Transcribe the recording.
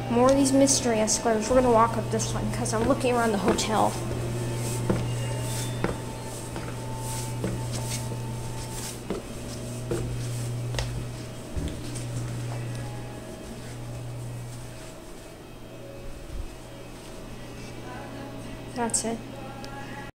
More of these mystery escalators. We're gonna walk up this one because I'm looking around the hotel. That's it.